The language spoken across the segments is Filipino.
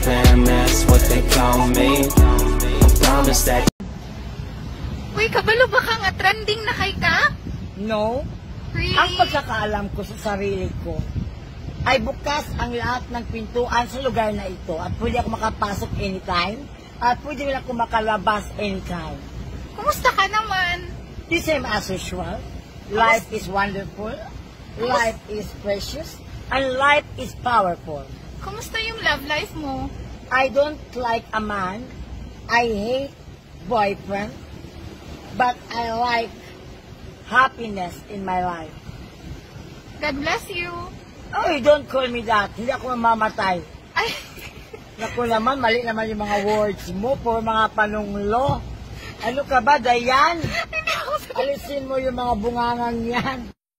fam, that's what they call me. I promise that. Uy, kabalo ba ka nga trending na kay ka? No. Really? Ang pagkakaalam ko sa sarili ko ay bukas ang lahat ng pintuan sa lugar na ito at pwede ako makapasok anytime at pwede rin ako makalabas anytime. Kumusta ka naman? The same as usual. Life is wonderful. Life is precious. And life is powerful. Kumusta yung love life mo? I don't like a man. I hate boyfriend. But I like happiness in my life. God bless you. Oh, don't call me that. Hindi ako mamamatay. Ay, Naku naman, mali naman yung mga words mo for mga panunglo. Ano ka ba, Dayan? Alisin mo yung mga bungangang yan.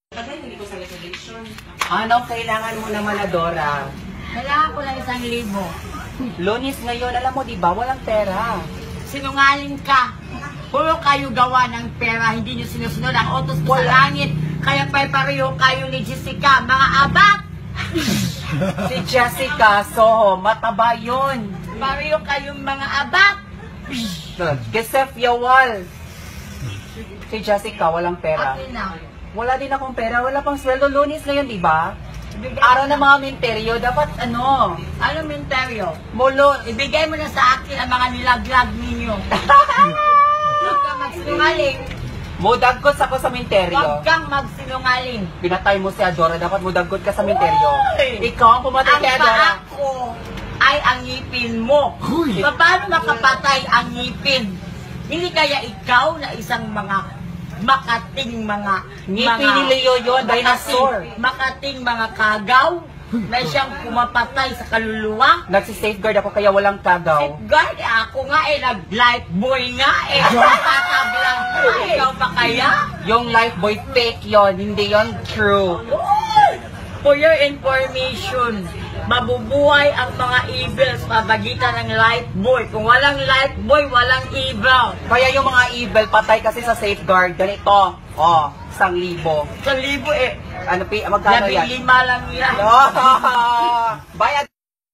Ano kailangan mo naman, Adora? Kailangan ko ng 1,000. Lunes ngayon, alam mo, di ba? Walang pera. Sinungaling ka. Puro kayo gawa ng pera, hindi nyo sinusunod ang utos ko sa langit. Kaya pareho kayo ni Jessica, mga abak! Si Jessica, so, mataba yun. Pareho kayong mga abak! Gesef Yawal. Si Jessica, walang pera. Akin na. Wala din akong pera, wala pang sweldo. Lunes ngayon, di ba? Araw ng mga minteryo, dapat ano? Ano menteryo? Mulo. Ibigay mo na sa akin ang mga nilaglag ninyo. Huwag kang magsinungaling. Mudagkot ako sa minteryo. Huwag kang magsinungaling. Pinatay mo si Adora, dapat mudagkot ka sa minteryo. Uy! Ikaw ang pumatay kay Ang Adora. paa ko ay ang ngipin mo. Paano makapatay ang ngipin? Hindi kaya ikaw na isang mga makating mga Ngipin ni Leo yun, dinosaur. Makating mga kagaw na siyang pumapatay sa kaluluwa. Nagsi-safeguard ako kaya walang kagaw. Safeguard, ako nga nag-life boy nga Tatablang ka, ikaw ba kaya? Yung life boy fake yon, hindi yon true. For your information, mabubuhay ang mga evil sa pagitan ng life boy. Kung walang life boy, walang evil. Kaya yung mga evil patay kasi sa safeguard. Ganito, 1,000. 1,000 Ano magkano yan? 15 lang yan. Bayad.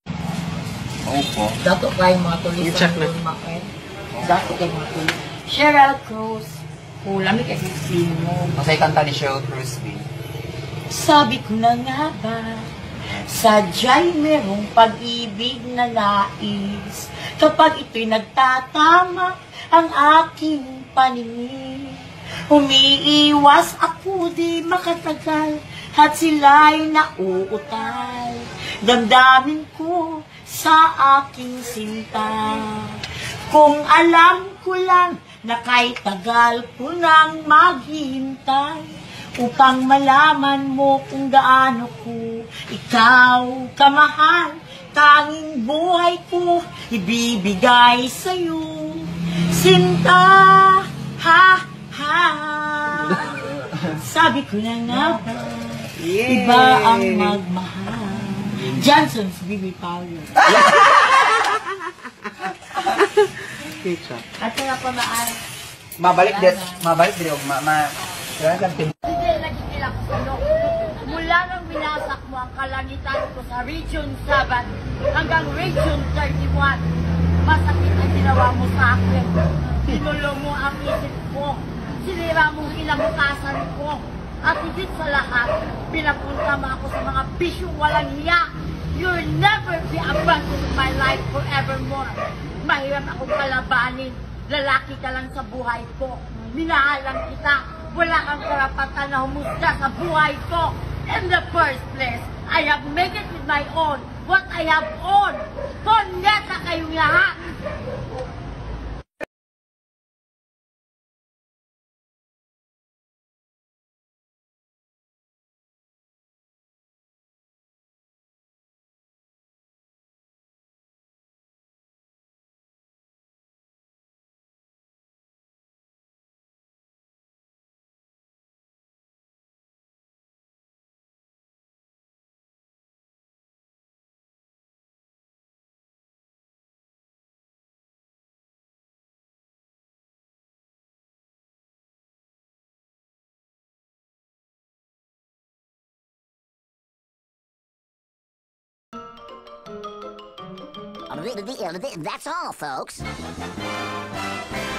Opo. Dato kayo mga tulis. I-check na. Dato kayo mga tulis. Cheryl Cruz. Lami kasi sino. Masay kanta ni Cheryl Cruz. Sabi ko na nga ba, sadya'y merong pag-ibig na nais. Kapag ito'y nagtatama ang aking paningin. Umiiwas ako di makatagal at sila'y nauutal. Damdamin ko sa aking sinta. Kung alam ko lang na kay tagal ko nang maghihintay upang malaman mo kung gaano ko ikaw kamahal. Tanging buhay ko ibibigay sa'yo, sinta, ha, ha. Sabi ko na nga ba, iba ang magmahal. Johnson's Bibi Paulo. At saka pa maan. Mabalik din, Mula nang binasak mo ang kalangitan ko sa Region 7 hanggang Region 31, masakit ang ginawa mo sa akin. Sinulo mo ang isip ko, sinira mong kinabukasan ko, at higit sa lahat, pinapunta mo ako sa mga bisyong walang hiya. You'll never be abandoned in my life forevermore. Mahirap akong kalabanin, lalaki ka lang sa buhay ko. Minahalan kita, wala kang karapatan na humusga sa buhay ko. In the first place, I have made it with my own, what I have owned. Konyeta kayong lahat. That's all, folks.